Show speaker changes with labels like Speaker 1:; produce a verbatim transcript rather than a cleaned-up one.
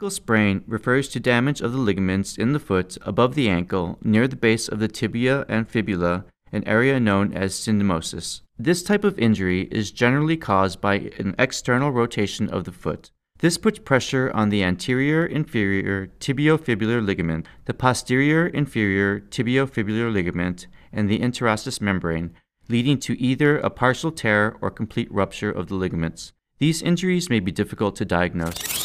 Speaker 1: Ankle sprain refers to damage of the ligaments in the foot above the ankle near the base of the tibia and fibula, an area known as syndesmosis. This type of injury is generally caused by an external rotation of the foot. This puts pressure on the anterior inferior tibiofibular ligament, the posterior inferior tibiofibular ligament, and the interosseous membrane, leading to either a partial tear or complete rupture of the ligaments. These injuries may be difficult to diagnose.